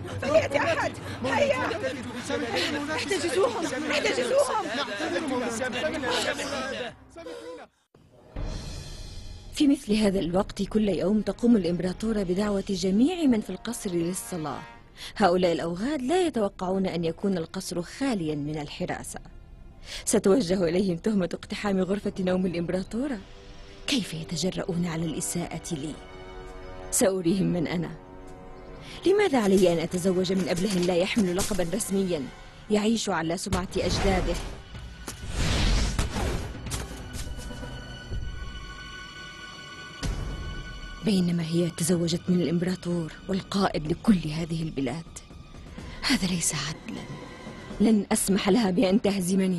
فليأتي أحد. هيا، احتجزوهم احتجزوهم. في مثل هذا الوقت كل يوم تقوم الإمبراطورة بدعوة جميع من في القصر للصلاة. هؤلاء الأوغاد لا يتوقعون أن يكون القصر خاليا من الحراسة. ستوجه إليهم تهمة اقتحام غرفة نوم الإمبراطورة. كيف يتجرؤون على الإساءة لي؟ سأريهم من أنا. لماذا علي أن أتزوج من أبله لا يحمل لقبا رسميا يعيش على سمعة أجداده؟ بينما هي تزوجت من الإمبراطور والقائد لكل هذه البلاد. هذا ليس عدلا. لن أسمح لها بأن تهزمني.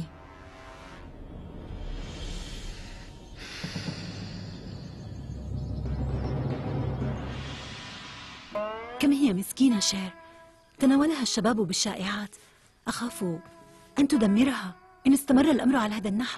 كم هي مسكينة شير، تناولها الشباب بالشائعات. أخاف أن تدمرها إن استمر الأمر على هذا النحو.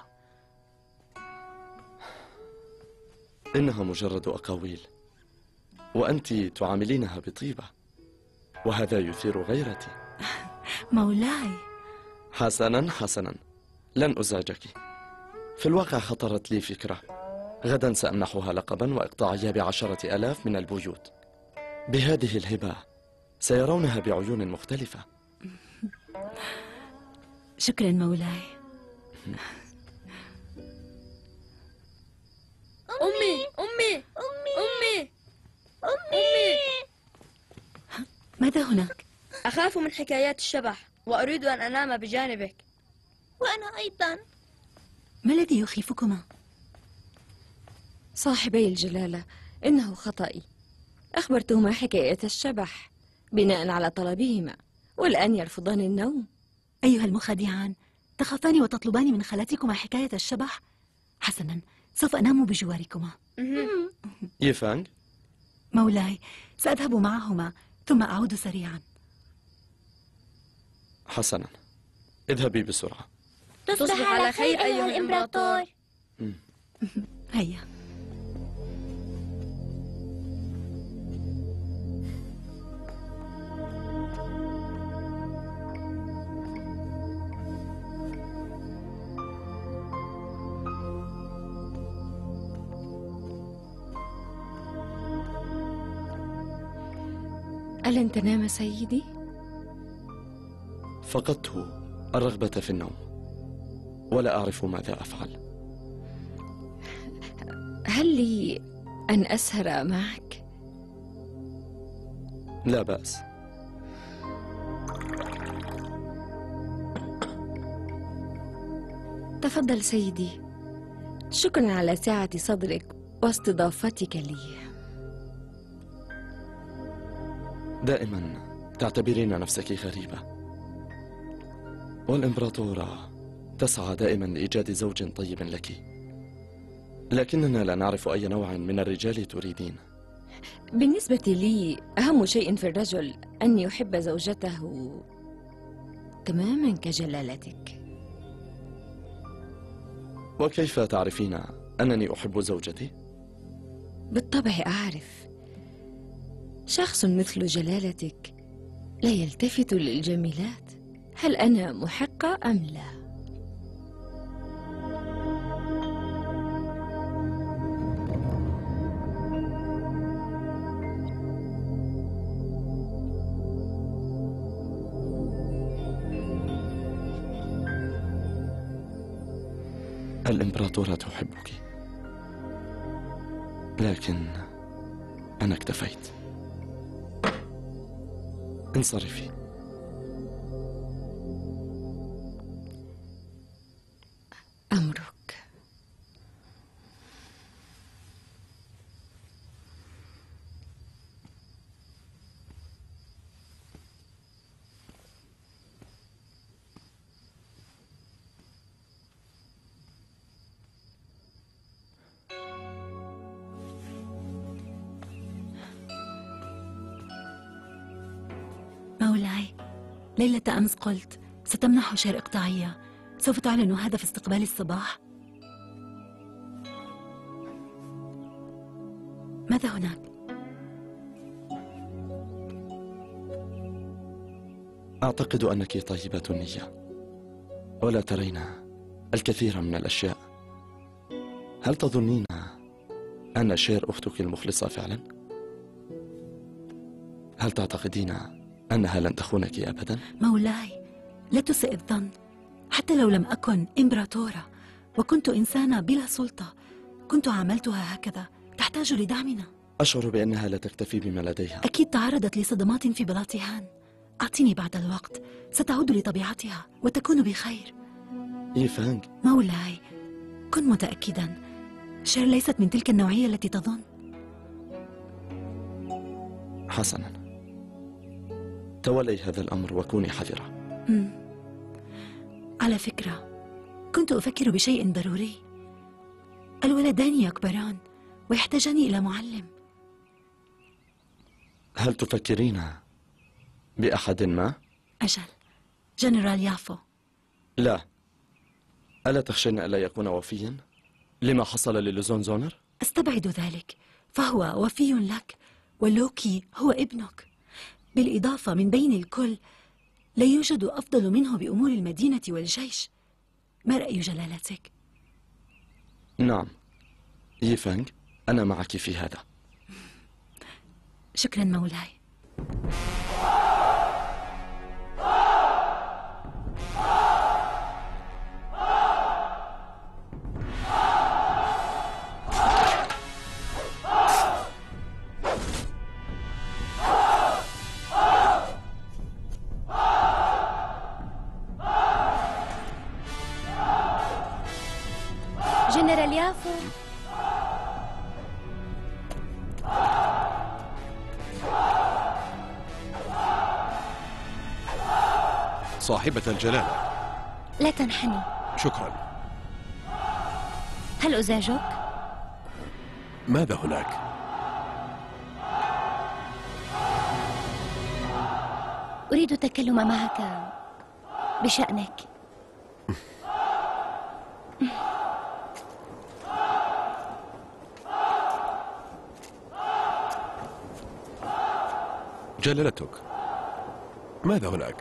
إنها مجرد أقاويل، وأنت تعاملينها بطيبة، وهذا يثير غيرتي. مولاي. حسنا حسنا، لن أزعجك. في الواقع خطرت لي فكرة. غدا سأمنحها لقبا وإقطاعية ب10,000 من البيوت. بهذه الهبة سيرونها بعيون مختلفة. شكرا مولاي. أمي أمي أمي أمي. ماذا هناك؟ أخاف من حكايات الشبح وأريد أن أنام بجانبك. وأنا أيضا. ما الذي يخيفكما؟ صاحبي الجلالة، إنه خطأي. أخبرتهما حكاية الشبح بناء على طلبهما، والآن يرفضان النوم. أيها المخادعان، تخافان وتطلبان من خالتكما حكاية الشبح؟ حسنا، سوف أنام بجواركما. يفانغ؟ مولاي، سأذهب معهما ثم أعود سريعا. حسنا، اذهبي بسرعة. تصبح على خير أيها الإمبراطور. هيا. ألن تنام سيدي؟ فقدت الرغبة في النوم، ولا أعرف ماذا أفعل. هل لي أن أسهر معك؟ لا بأس. تفضل سيدي. شكرا على سعة صدرك واستضافتك لي. دائما تعتبرين نفسك غريبة، والإمبراطورة تسعى دائما لإيجاد زوج طيب لك، لكننا لا نعرف أي نوع من الرجال تريدين. بالنسبة لي أهم شيء في الرجل أن يحب زوجته تماما كجلالتك. وكيف تعرفين أنني أحب زوجتي؟ بالطبع أعرف. شخص مثل جلالتك لا يلتفت للجميلات. هل أنا محقة أم لا؟ الإمبراطورة تحبك، لكن أنا اكتفيت. انصرفي. أمرك. مولاي، ليلة أمس قلت ستمنح شير إقطاعية. سوف تعلن هذا في استقبال الصباح؟ ماذا هناك؟ أعتقد أنك طيبة النية ولا ترين الكثير من الأشياء. هل تظنين أن شير أختك المخلصة فعلا؟ هل تعتقدين أنها لن تخونك أبدا؟ مولاي، لا تسئ الظن. حتى لو لم أكن إمبراطورة وكنت إنسانة بلا سلطة، كنت عاملتها هكذا، تحتاج لدعمنا. أشعر بأنها لا تكتفي بما لديها. أكيد تعرضت لصدمات في بلاطيهان. أعطيني بعض الوقت، ستعود لطبيعتها وتكون بخير. ييفانغ، مولاي، كن متأكدا، شير ليست من تلك النوعية التي تظن. حسنا، تولي هذا الأمر وكوني حذرة. على فكرة، كنت أفكر بشيء ضروري. الولدان يكبران ويحتاجان إلى معلم. هل تفكرين بأحد ما؟ أجل، جنرال يافو. لا. ألا تخشين ألا يكون وفيا لما حصل للزون زونر؟ أستبعد ذلك، فهو وفي لك، ولوكي هو ابنك. بالإضافة من بين الكل لا يوجد أفضل منه بأمور المدينة والجيش. ما رأي جلالتك؟ نعم ييفانغ، أنا معك في هذا. شكرا مولاي. جنرال يافو، صاحبة الجلالة. لا تنحني. شكرا. هل أزعجك؟ ماذا هناك؟ أريد التكلم معك بشأنك. جلالتك، ماذا هناك؟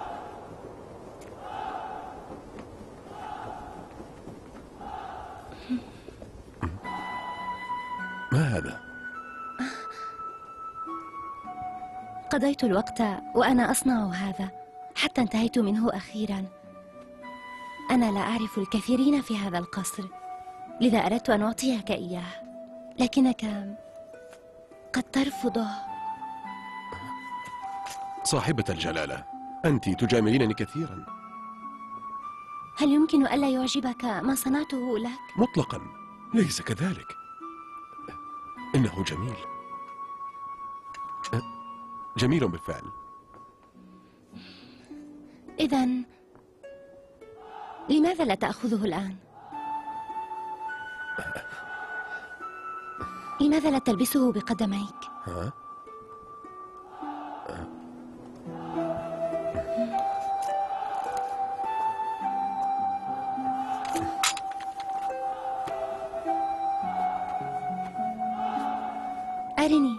ما هذا؟ قضيت الوقت وأنا أصنع هذا حتى انتهيت منه أخيرا. أنا لا أعرف الكثيرين في هذا القصر، لذا أردت أن أعطيك إياه، لكنك قد ترفضه. صاحبة الجلالة، أنت تجاملينني كثيرا. هل يمكن ألا يعجبك ما صنعته لك؟ مطلقا ليس كذلك. إنه جميل، جميل بالفعل. إذن لماذا لا تأخذه الآن؟ لماذا لا تلبسه بقدميك؟ ها؟ أرني.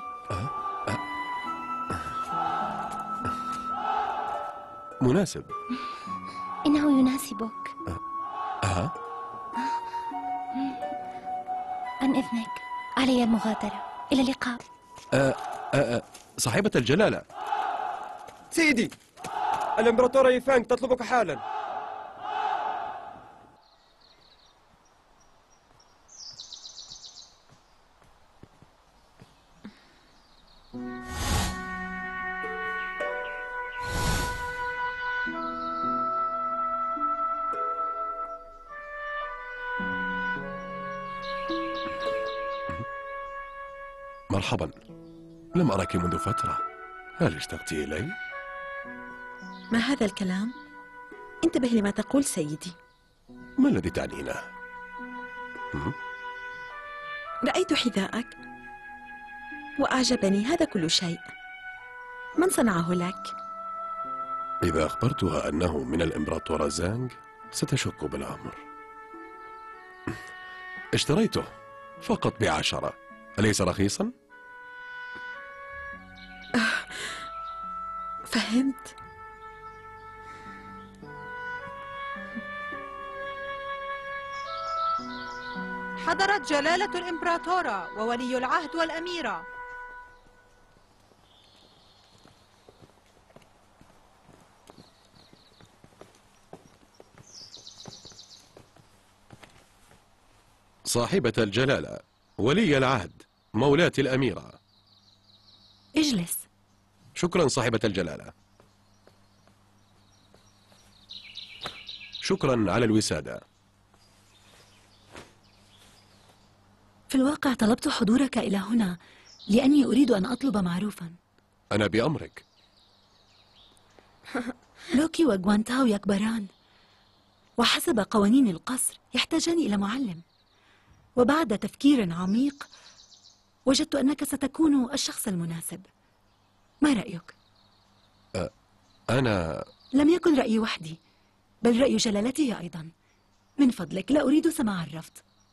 مناسب. إنه يناسبك. عن إذنك، علي المغادرة. إلى اللقاء. صاحبة الجلالة. سيدي، الإمبراطورة ييفانغ تطلبك حالا. مرحبا، لم أرك منذ فترة. هل اشتقت إلي؟ ما هذا الكلام؟ انتبه لما تقول سيدي. ما الذي تعنينه؟ رأيت حذاءك وأعجبني هذا كل شيء. من صنعه لك؟ إذا أخبرتها أنه من الإمبراطورة زانغ ستشك بالأمر. اشتريته فقط ب10. أليس رخيصا؟ فهمت. حضرت جلالة الإمبراطورة وولي العهد والأميرة. صاحبة الجلالة، ولي العهد، مولاة الأميرة. اجلس. شكرا صاحبة الجلالة. شكرا على الوسادة. في الواقع طلبت حضورك إلى هنا لأني أريد أن أطلب معروفا. أنا بأمرك. لوكي وغوانتاو يكبران، وحسب قوانين القصر يحتاجان إلى معلم، وبعد تفكير عميق وجدت أنك ستكون الشخص المناسب. ما رأيك؟ أنا لم يكن رأيي وحدي، بل رأي جلالته أيضا. من فضلك لا أريد سماع الرفض.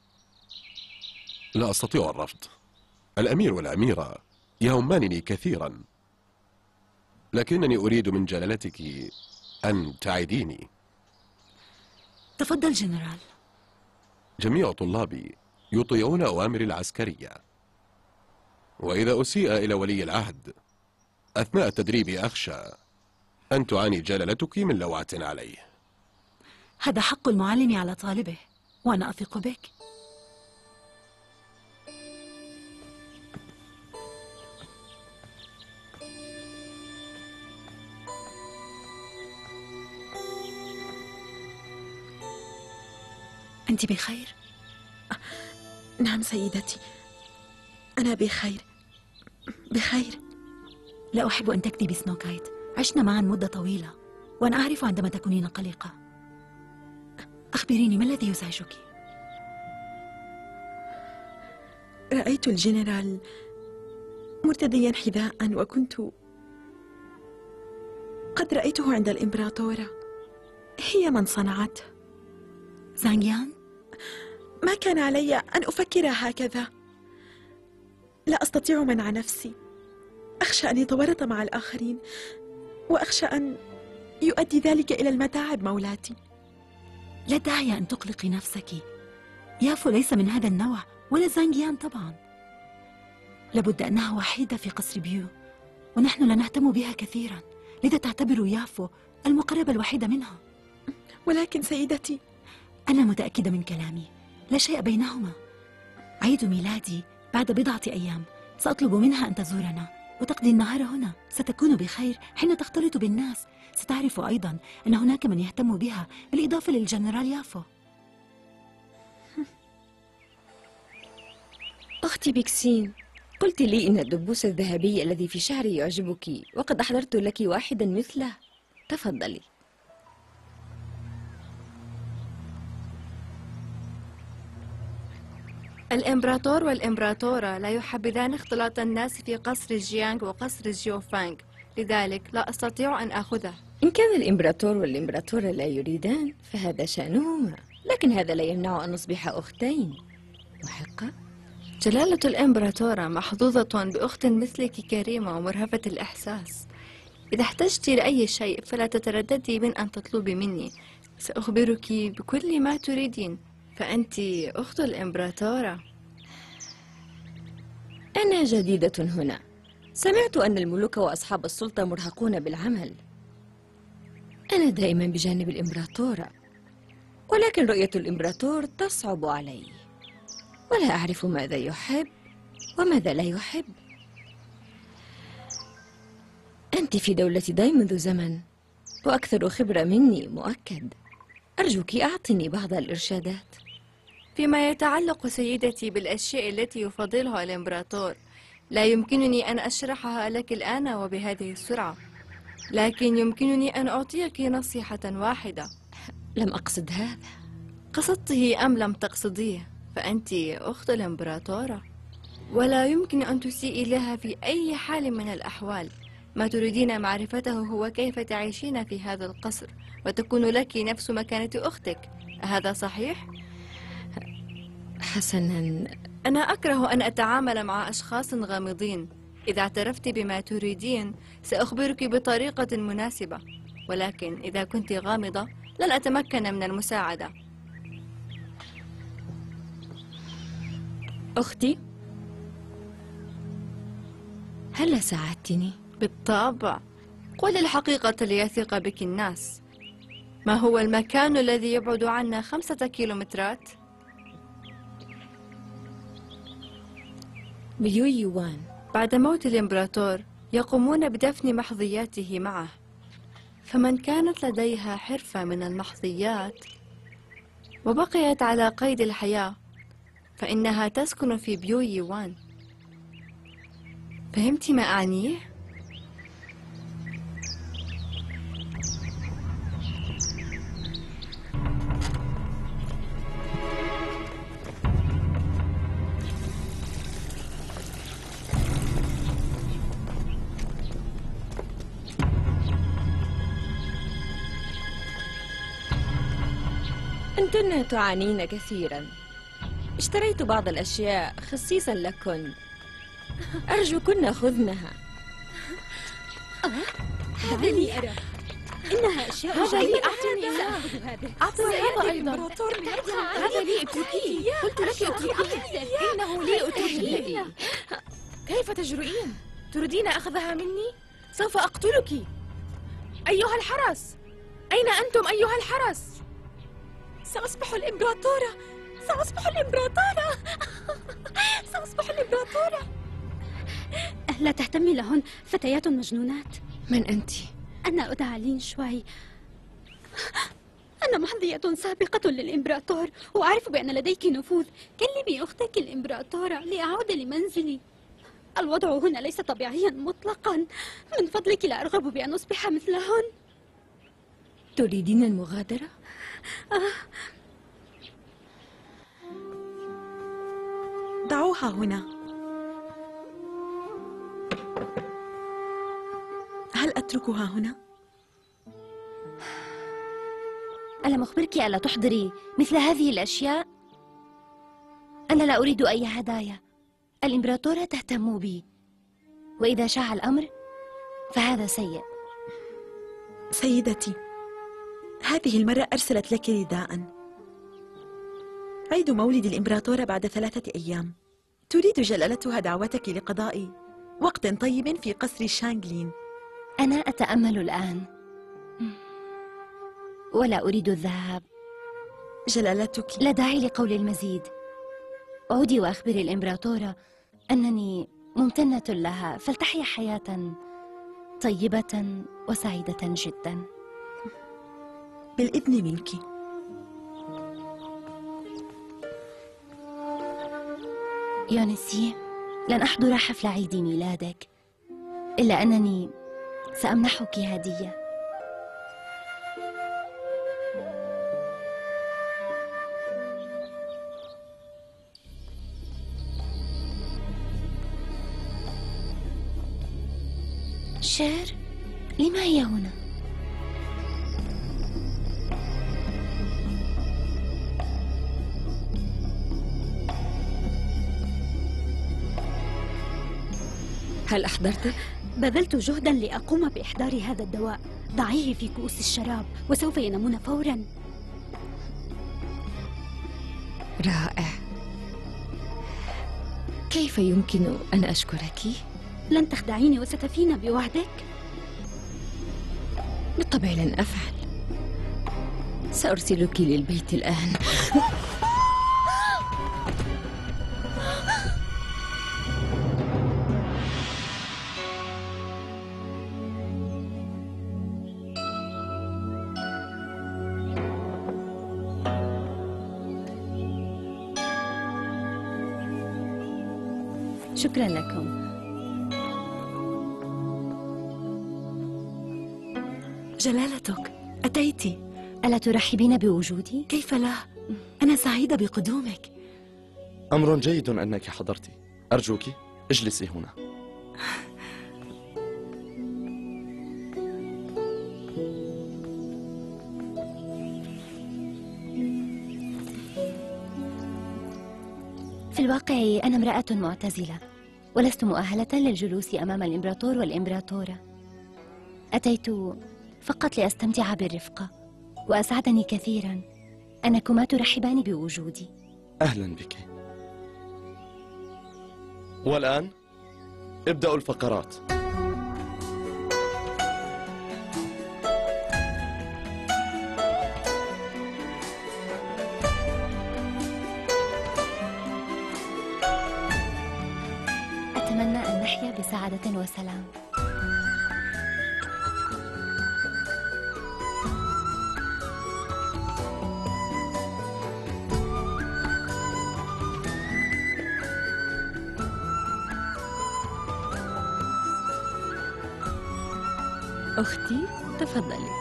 لا أستطيع الرفض. الأمير والأميرة يهمانني كثيرا، لكنني أريد من جلالتك أن تعيديني. تفضل جنرال. جميع طلابي يطيعون أوامر العسكرية، وإذا أسيء إلى ولي العهد أثناء التدريب أخشى أن تعاني جلالتك من لوعة عليه. هذا حق المعلم على طالبه، وأنا أثق بك. أنت بخير؟ نعم سيدتي، أنا بخير بخير. لا أحب أن تكذبي سنوكايت، عشنا معا مدة طويلة وأنا أعرف عندما تكونين قلقة. أخبريني، ما الذي يزعجك؟ رأيت الجنرال مرتديا حذاء، وكنت قد رأيته عند الإمبراطورة. هي من صنعته. زانغيان؟ ما كان علي أن أفكر هكذا. لا أستطيع منع نفسي. أخشى أن يتورط مع الآخرين، وأخشى أن يؤدي ذلك إلى المتاعب مولاتي. لا داعي أن تقلقي نفسك. يافو ليس من هذا النوع، ولا زانغيان طبعا. لابد أنها وحيدة في قصر بيو، ونحن لا نهتم بها كثيرا، لذا تعتبر يافو المقربة الوحيدة منها. ولكن سيدتي، أنا متأكدة من كلامي، لا شيء بينهما. عيد ميلادي بعد بضعة أيام، سأطلب منها أن تزورنا وتقضي النهار هنا. ستكون بخير حين تختلط بالناس. ستعرف أيضا أن هناك من يهتم بها، بالإضافة للجنرال يافو. أختي بيكسين، قلت لي إن الدبوس الذهبي الذي في شعري يعجبك، وقد أحضرت لك واحدا مثله. تفضلي. الإمبراطور والإمبراطورة لا يحبذان اختلاط الناس في قصر جيانغ وقصر جيوفانغ، لذلك لا أستطيع أن أخذه. إن كان الإمبراطور والإمبراطورة لا يريدان فهذا شأنهما، لكن هذا لا يمنع أن نصبح أختين. محقة؟ جلالة الإمبراطورة محظوظة بأخت مثلك كريمة ومرهفة الإحساس. إذا احتجت لأي شيء فلا تترددي من أن تطلبي مني، سأخبرك بكل ما تريدين، فأنت أخت الإمبراطورة. أنا جديدة هنا، سمعت أن الملوك وأصحاب السلطة مرهقون بالعمل. أنا دائما بجانب الإمبراطورة، ولكن رؤية الإمبراطور تصعب علي، ولا أعرف ماذا يحب وماذا لا يحب. أنت في دولة داي منذ زمن، وأكثر خبرة مني مؤكد. أرجوك أعطني بعض الإرشادات. فيما يتعلق سيدتي بالأشياء التي يفضلها الإمبراطور، لا يمكنني أن أشرحها لك الآن وبهذه السرعة، لكن يمكنني أن أعطيك نصيحة واحدة. لم أقصد هذا. قصدته أم لم تقصديه، فأنت أخت الإمبراطورة، ولا يمكن أن تسيئي لها في أي حال من الأحوال. ما تريدين معرفته هو كيف تعيشين في هذا القصر، وتكون لك نفس مكانة أختك. هذا صحيح؟ حسناً، أنا أكره أن أتعامل مع أشخاص غامضين. إذا اعترفت بما تريدين سأخبرك بطريقة مناسبة، ولكن إذا كنت غامضة لن أتمكن من المساعدة. أختي، هلا ساعدتني؟ بالطبع. قل الحقيقة ليثق بك الناس. ما هو المكان الذي يبعد عنا 5 كيلومترات؟ بيو يوان. بعد موت الإمبراطور يقومون بدفن محظياته معه، فمن كانت لديها حرفة من المحظيات وبقيت على قيد الحياة فإنها تسكن في بيو يوان. فهمت ما أعنيه؟ أنتن تعانين كثيرا. اشتريت بعض الأشياء خصيصا لكن. أرجوكن خذنها. هذا لي أرى. إنها أشياء هذا لي. أعطني هذا. أعطني هذا أيضا. هذا لي. اتركيه. قلت لك اتركيه. إنه لي. اتركيه. كيف تجرؤين؟ تريدين أخذها مني؟ سوف أقتلك. أيها الحرس، أين أنتم أيها الحرس؟ سأصبح الإمبراطورة. سأصبح الإمبراطورة. سأصبح الإمبراطورة. لا تهتمي لهن، فتيات مجنونات. من أنت؟ أنا أدعى لين شوي. أنا محظية سابقة للإمبراطور، وأعرف بأن لديك نفوذ. كلمي أختك الإمبراطورة لأعود لمنزلي. الوضع هنا ليس طبيعيا مطلقا. من فضلك لا أرغب بأن أصبح مثلهن. تريدين المغادرة؟ دعوها هنا. هل أتركها هنا؟ ألم أخبرك ألا تحضري مثل هذه الأشياء؟ أنا لا أريد أي هدايا. الإمبراطورة تهتم بي، وإذا شاع الأمر فهذا سيء. سيدتي، هذه المرة أرسلت لك رداء. عيد مولد الإمبراطورة بعد 3 أيام. تريد جلالتها دعوتك لقضاء وقت طيب في قصر شانغلين. أنا أتأمل الآن ولا أريد الذهاب. جلالتك، لا داعي لقول المزيد. عودي وأخبري الإمبراطورة أنني ممتنة لها، فلتحيا حياة طيبة وسعيدة جدا. بالإذن منك. يونسي، لن أحضر حفل عيد ميلادك، إلا أنني سأمنحك هدية. شير، لما هي هنا؟ هل أحضرته؟ بذلت جهدا لأقوم بإحضار هذا الدواء. ضعيه في كؤوس الشراب وسوف ينامون فورا. رائع. كيف يمكن أن أشكرك؟ لن تخدعيني وستفين بوعدك؟ بالطبع لن أفعل. سأرسلك للبيت الآن. شكرا لكم. جلالتك، أتيت. ألا ترحبين بوجودي؟ كيف لا؟ أنا سعيدة بقدومك. أمر جيد أنك حضرت. أرجوك اجلسي هنا. في الواقع أنا امرأة معتزلة، ولست مؤهلة للجلوس أمام الإمبراطور والإمبراطورة. أتيت فقط لأستمتع بالرفقة، وأسعدني كثيرا أنكما ترحبان بوجودي. أهلا بك. والآن ابدأوا الفقرات. أتمنى أن نحيا بسعادة وسلام. أختي تفضلي.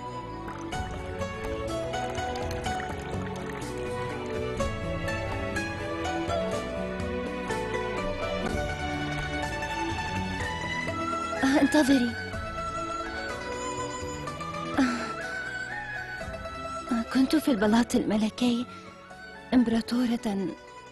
انتظري. كنت في البلاط الملكي إمبراطورة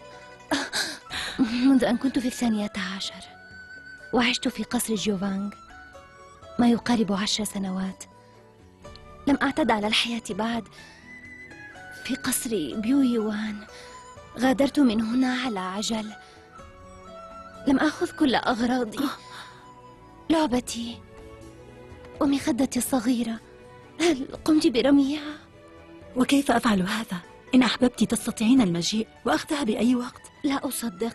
منذ أن كنت في 12 وعشت في قصر جيوفانغ ما يقارب 10 سنوات. لم أعتد على الحياة بعد في قصر بيو يوان. غادرت من هنا على عجل. لم أخذ كل أغراضي، لعبتي ومخدتي الصغيرة. هل قمت برميها؟ وكيف أفعل هذا؟ إن أحببت تستطيعين المجيء وأخذها بأي وقت. لا أصدق.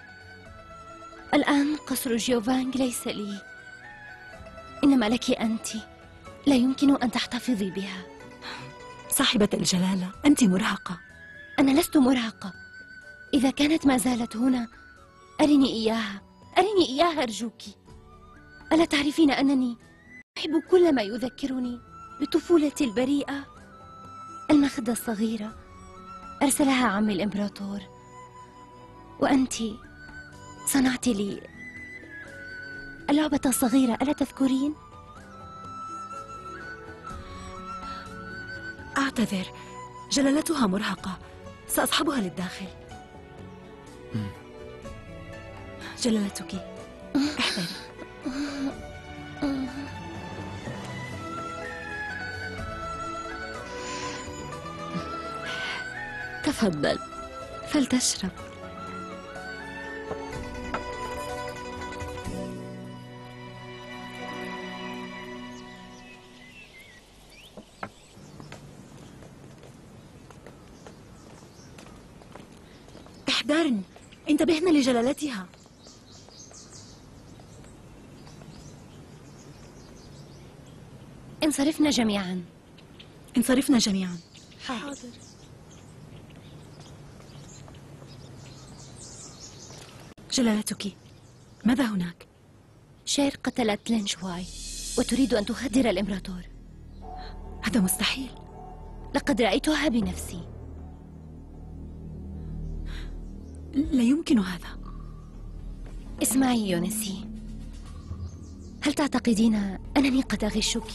الآن قصر جيوفانغ ليس لي، إنما لك أنت. لا يمكن أن تحتفظي بها. صاحبة الجلالة، أنت مرهقة. أنا لست مرهقة. إذا كانت ما زالت هنا أرني إياها، أرني إياها أرجوك. ألا تعرفين أنني أحب كل ما يذكرني بطفولتي البريئة؟ المخدة الصغيرة أرسلها عمي الإمبراطور، وأنت صنعت لي اللعبة الصغيرة، ألا تذكرين؟ أعتذر، جلالتها مرهقة، سأصحبها للداخل. جلالتك احذري. تفضل فلتشرب. احذرن، انتبهن لجلالتها. انصرفنا جميعا. انصرفنا جميعا. حاضر. جلالتك، ماذا هناك؟ شير قتلت لين شواي وتريد أن تخدر الإمبراطور. هذا مستحيل. لقد رأيتها بنفسي. لا يمكن هذا. اسمعي يونسي، هل تعتقدين أنني قد أغشك؟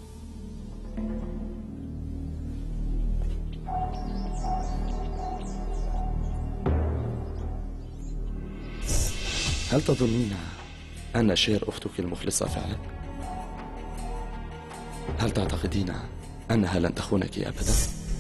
هل تظنين أن شير أختك المخلصة فعلا؟ هل تعتقدين أنها لن تخونك أبدا؟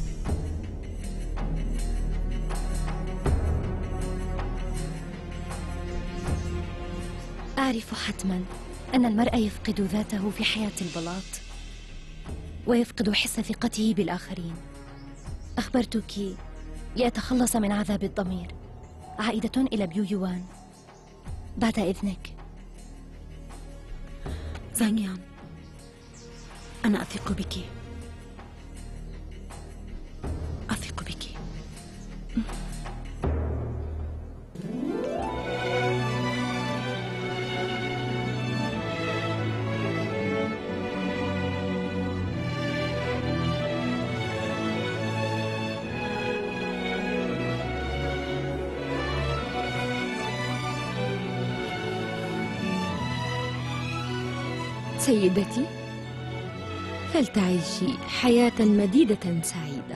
أعرف حتما أن المرء يفقد ذاته في حياة البلاط ويفقد حس ثقته بالآخرين. أخبرتك لأتخلص من عذاب الضمير. عائدة إلى بيو يوان بعد إذنك. زانيان، أنا أثق بك، أثق بك. سيدتي، فلتعيشي حياة مديدة سعيدة.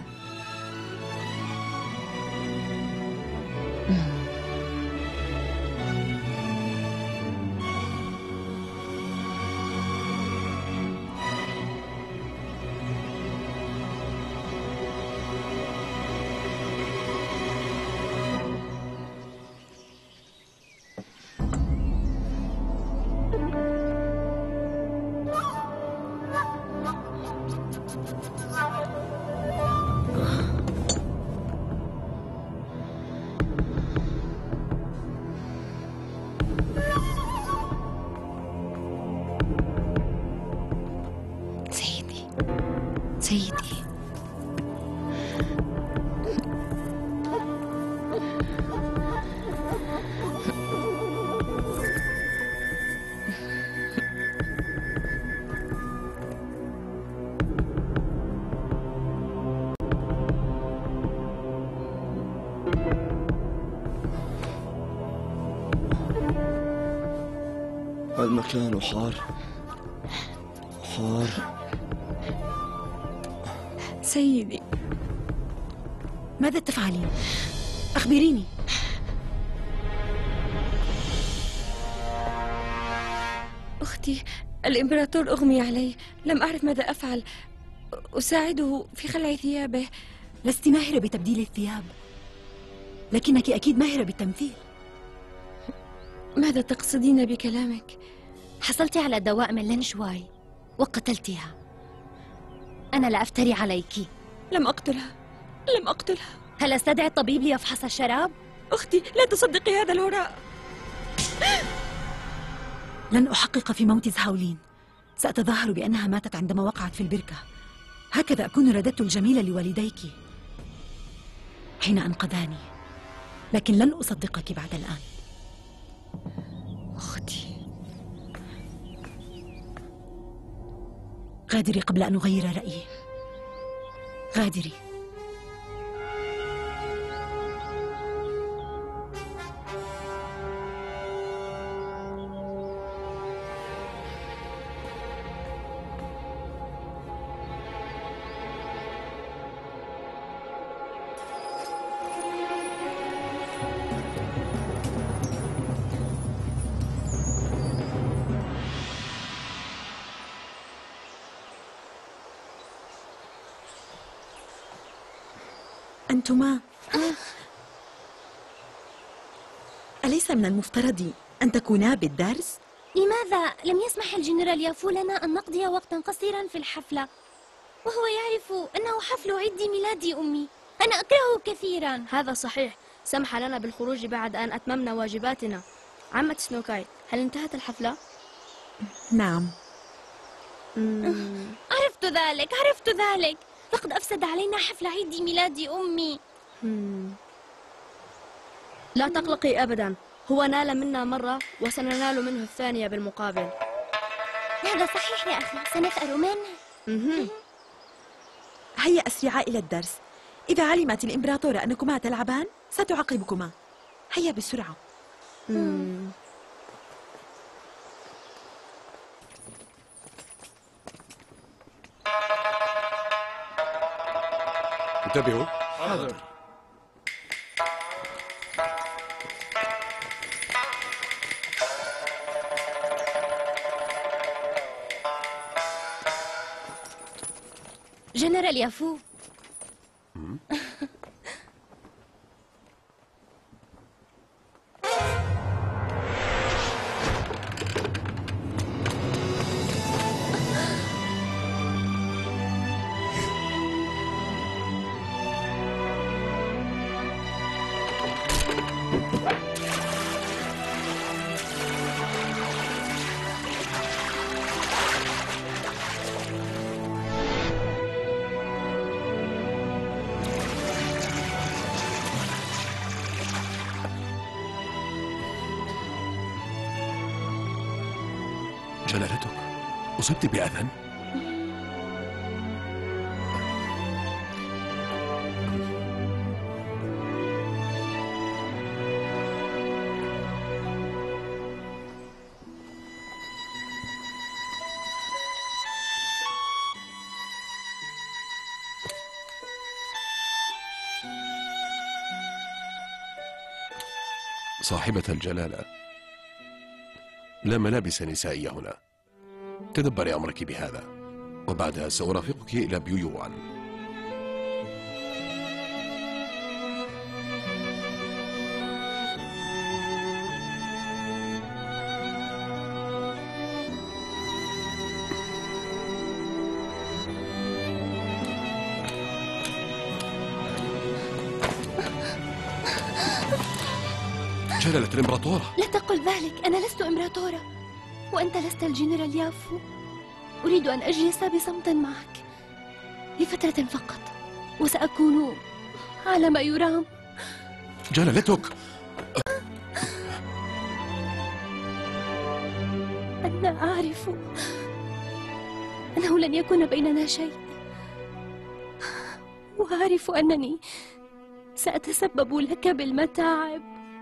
سيدي. المكان حار حار. سيدي، ماذا تفعلين؟ أخبريني. أختي، الإمبراطور أغمي عليه، لم أعرف ماذا أفعل. أساعده في خلع ثيابه. لست ماهرة بتبديل الثياب، لكنك أكيد ماهرة بالتمثيل. ماذا تقصدين بكلامك؟ حصلت على دواء من لين شواي وقتلتها. أنا لا أفتري عليك. لم أقتلها، لم أقتلها. هل أستدعي الطبيب ليفحص الشراب؟ أختي، لا تصدقي هذا الهراء. لن أحقق في موت زهاولين. سأتظاهر بأنها ماتت عندما وقعت في البركة. هكذا أكون رددت الجميل لوالديك حين أنقذاني، لكن لن أصدقك بعد الآن. أختي، غادري قبل أن أغير رأيي. غادري. أنتما أليس من المفترض أن تكونا بالدرس؟ لماذا لم يسمح الجنرال يافو لنا أن نقضي وقتا قصيرا في الحفلة؟ وهو يعرف أنه حفل عيد ميلاد أمي. أنا أكرهه كثيرا. هذا صحيح، سمح لنا بالخروج بعد أن أتممنا واجباتنا. عمة سنوكاي، هل انتهت الحفلة؟ نعم. عرفت ذلك. لقد أفسد علينا حفل عيد ميلاد أمي. لا تقلقي أبدا، هو نال منا مرة وسننال منه الثانية بالمقابل. هذا صحيح يا أخي، سنثأر منه. هيا أسرعا إلى الدرس. إذا علمت الإمبراطورة أنكما تلعبان ستعاقبكما. هيا بسرعة. انتبهوا. حاضر. جنرال يافو. جلالتك، أصبت بأذى؟ صاحبة الجلالة، لا ملابس نسائية هنا. تدبري أمرك بهذا، وبعدها سأرافقك إلى بيويوان. جلالة الإمبراطورة، لا تقل ذلك. أنا لست إمبراطورة، وأنت لست الجنرال يافو. أريد أن أجلس بصمت معك. لفترة فقط، وسأكون على ما يرام. جلالتك، أنا أعرف أنه لن يكون بيننا شيء، وأعرف أنني سأتسبب لك بالمتاعب،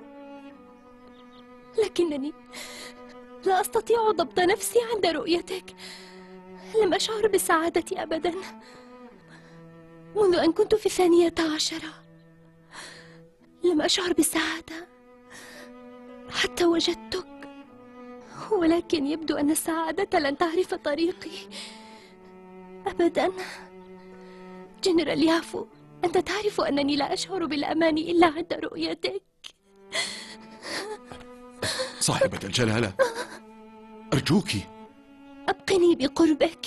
لكنني لا أستطيع ضبط نفسي عند رؤيتك. لم أشعر بالسعادة أبدا منذ أن كنت في 12. لم أشعر بالسعادة حتى وجدتك، ولكن يبدو أن السعادة لن تعرف طريقي أبدا. جنرال يافو، أنت تعرف أنني لا أشعر بالأمان إلا عند رؤيتك. صاحبة الجلالة، أرجوك أبقني بقربك.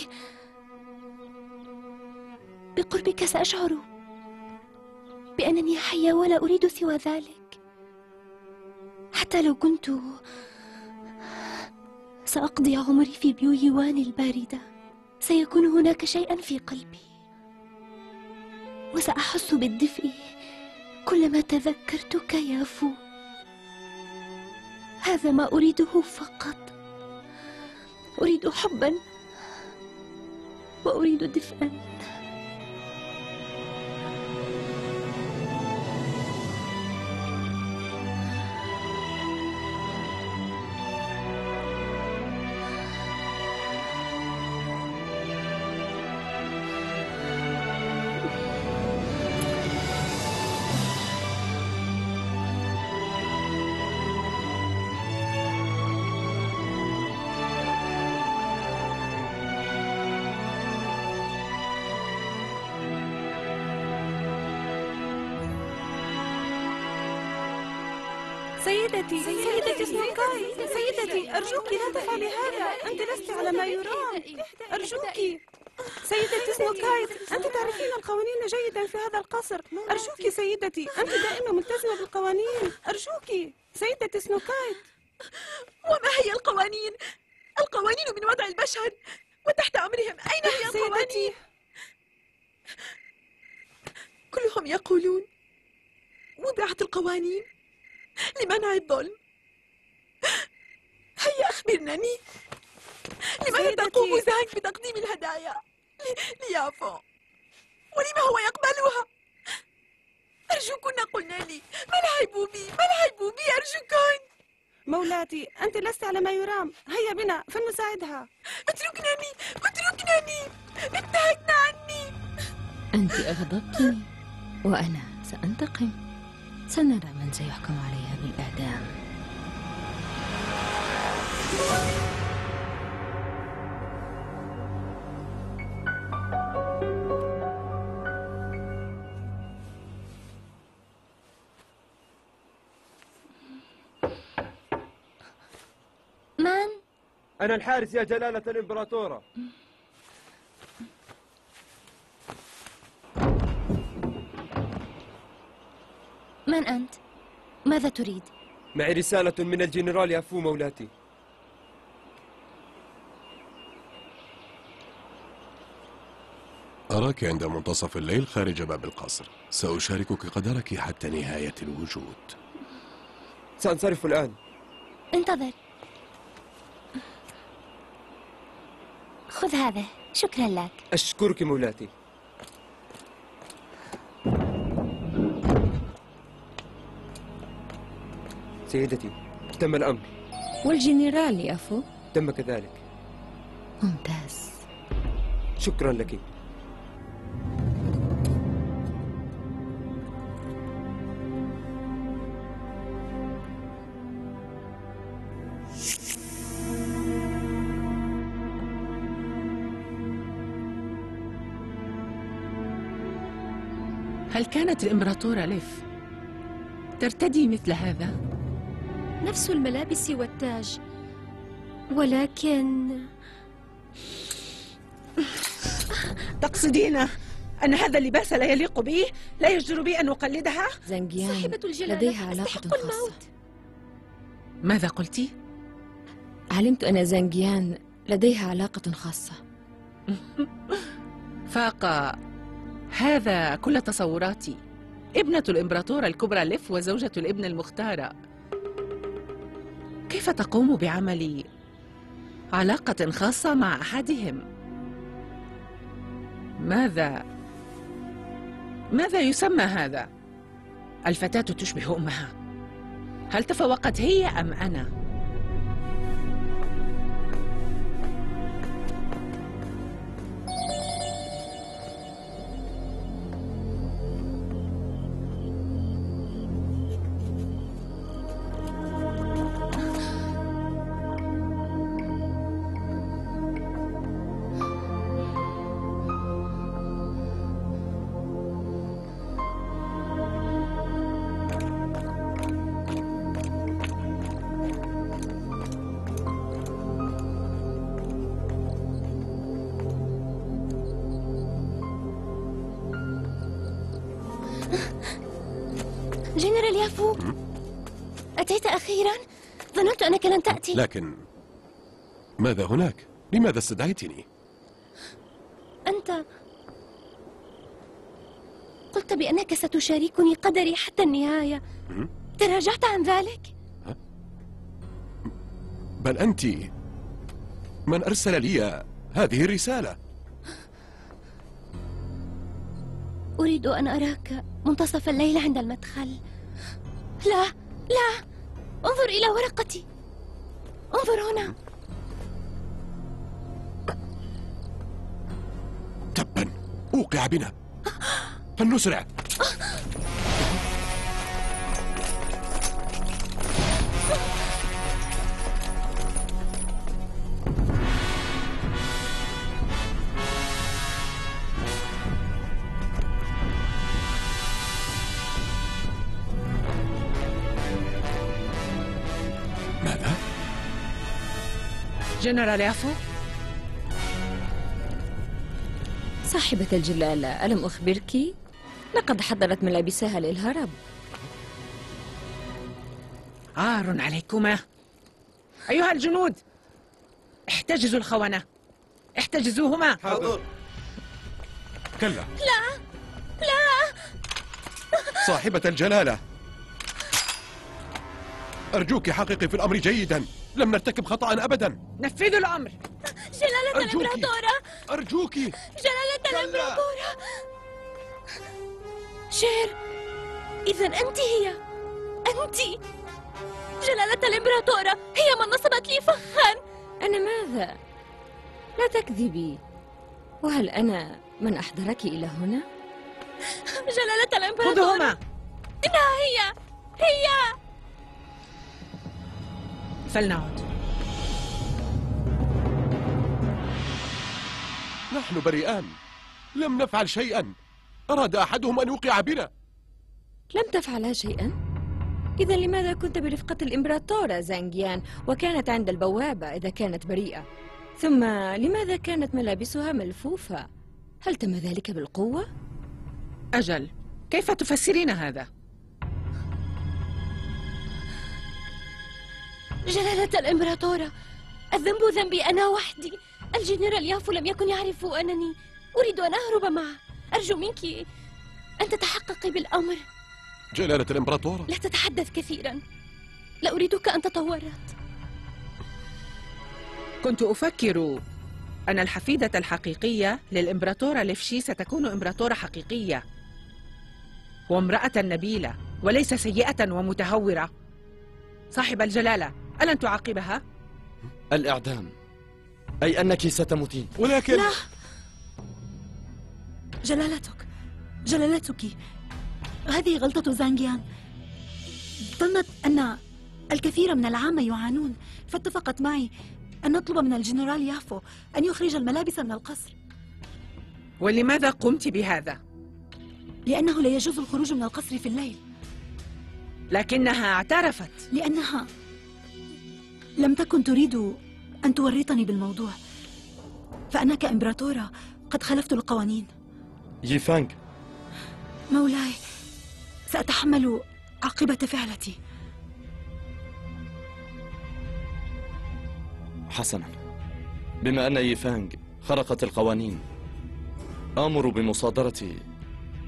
بقربك سأشعر بأنني حية ولا أريد سوى ذلك. حتى لو كنت سأقضي عمري في بيويوان الباردة، سيكون هناك شيئا في قلبي، وسأحس بالدفء كلما تذكرتك يافو. هذا ما أريده فقط. أريد حبا وأريد دفئا. سيدتي سنوكاي، سيدتي أرجوك لا تفعلي هذا، أنت لست على ما يرام. أرجوك سيدتي سنوكاي، أنت تعرفين القوانين جيدا في هذا القصر. أرجوك سيدتي، أنت دائما ملتزمة بالقوانين. أرجوك سيدتي سنوكاي. وما هي القوانين؟ القوانين من وضع البشر وتحت أمرهم. أين هي القوانين؟ كلهم يقولون وضعت القوانين لمنع الظلم. هيا أخبرنني، لماذا تقوم زانغ بتقديم الهدايا ليافو؟ ولما هو يقبلها؟ أرجوكن قلنا لي، ما العيب بي؟ ما العيب بي؟ أرجوكن. مولاتي، أنت لست على ما يرام. هيا بنا فلنساعدها. اتركنني، اتركنني، ابتعدنا عني. أنت أغضبتني وأنا سأنتقم. سنرى من سيحكم عليها بالإعدام. من؟ أنا الحارس يا جلالة الإمبراطورة. من أنت؟ ماذا تريد؟ معي رسالة من الجنرال يافو مولاتي. أراك عند منتصف الليل خارج باب القصر. سأشاركك قدرك حتى نهاية الوجود. سأنصرف الآن. انتظر. خذ هذا، شكرا لك. أشكرك مولاتي. سيدتي، تم الأمر. والجنرال يافو؟ تم كذلك. ممتاز. شكرا لك. هل كانت الإمبراطورة ليف ترتدي مثل هذا؟ نفس الملابس والتاج، ولكن تقصدين أن هذا اللباس لا يليق بي؟ لا يجدر بي أن أقلدها؟ زانغيان صاحبة الجلالة لديها علاقة خاصة. ماذا قلتي؟ علمت أن زانغيان لديها علاقة خاصة. فاق هذا كل تصوراتي. ابنة الإمبراطورة الكبرى ليف وزوجة الابن المختارة. كيف تقوم بعمل علاقة خاصة مع أحدهم؟ ماذا يسمى هذا؟ الفتاة تشبه أمها. هل تفوقت هي أم أنا؟ جنرال يافو، أتيت أخيراً؟ ظننت أنك لن تأتي. لكن ماذا هناك؟ لماذا استدعيتني؟ أنت قلت بأنك ستشاركني قدري حتى النهاية. تراجعت عن ذلك؟ بل أنت من أرسل لي هذه الرسالة. أريد أن أراك منتصف الليل عند المدخل. لا لا، انظر إلى ورقتي، انظر هنا. تبا، أوقع بنا، فلنسرع. جنرال يافو؟ صاحبة الجلالة، ألم أخبرك؟ لقد حضرت ملابسها للهرب. عار عليكما أيها الجنود، احتجزوا الخونة، احتجزوهما. حاضر. كلا، لا لا، صاحبة الجلالة، أرجوك حققي في الأمر جيدا، لم نرتكب خطأ أبدا. نفذوا الأمر. جلالة الإمبراطورة، أرجوك. جلالة الإمبراطورة. شير، إذا أنت هي، أنت جلالة الإمبراطورة، هي من نصبت لي فخا. أنا ماذا؟ لا تكذبي. وهل أنا من أحضرك إلى هنا؟ جلالة الإمبراطورة، خذوهما. إنها هي. فلنعد. نحن بريئان، لم نفعل شيئا. أراد أحدهم أن يوقع بنا. لم تفعلا شيئا؟ إذا لماذا كنت برفقة الإمبراطورة زانغيان وكانت عند البوابة إذا كانت بريئة؟ ثم لماذا كانت ملابسها ملفوفة؟ هل تم ذلك بالقوة؟ أجل، كيف تفسرين هذا؟ جلالة الإمبراطورة، الذنب ذنبي أنا وحدي. الجنرال يافو لم يكن يعرف أنني أريد أن أهرب معه. أرجو منك أن تتحققي بالأمر. جلالة الإمبراطورة، لا تتحدث كثيرا، لا أريدك أن تتورط. كنت أفكر أن الحفيدة الحقيقية للإمبراطورة ليفشي ستكون إمبراطورة حقيقية وامرأة نبيلة وليس سيئة ومتهورة. صاحب الجلالة، ألن تعاقبها؟ الإعدام، أي أنك ستموتين. ولكن لا، جلالتك، هذه غلطة زانغيان. ظنت أن الكثير من العامة يعانون، فاتفقت معي أن نطلب من الجنرال يافو أن يخرج الملابس من القصر. ولماذا قمت بهذا؟ لأنه لا يجوز الخروج من القصر في الليل. لكنها اعترفت. لأنها لم تكن تريد أن تورطني بالموضوع، فأنا كإمبراطورة قد خالفت القوانين. ييفانغ، مولاي، سأتحمل عاقبة فعلتي. حسنا، بما أن ييفانغ خرقت القوانين، آمر بمصادرة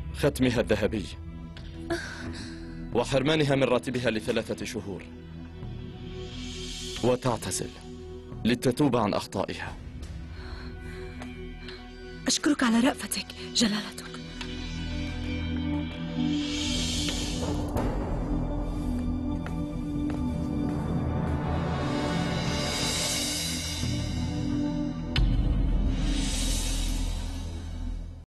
ختمها الذهبي وحرمانها من راتبها ل3 شهور، وتعتزل لتتوب عن أخطائها. أشكرك على رأفتك جلالتك.